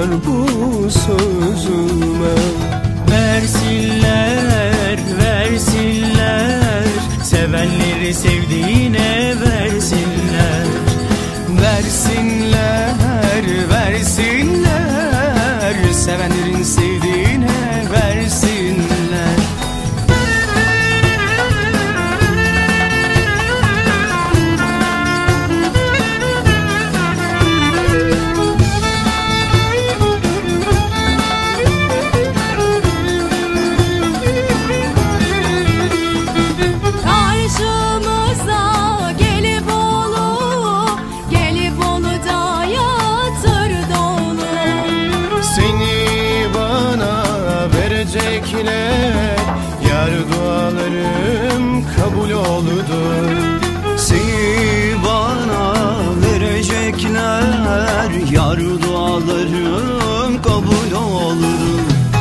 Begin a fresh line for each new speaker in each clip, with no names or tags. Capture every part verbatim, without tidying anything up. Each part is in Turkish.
inanırlar bu sözüme.
Versinler, versinler, sevenleri sevdiğine versinler.
Versinler, versinler, sevenlerin sevdiğine versinler. Yar dualarım kabul oldu.
Seni bana verecekler, yar dualarım kabul oldu.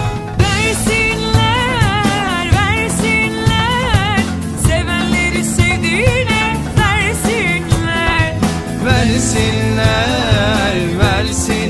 Versinler, versinler, sevenleri sevdiğine versinler.
Versinler, versinler,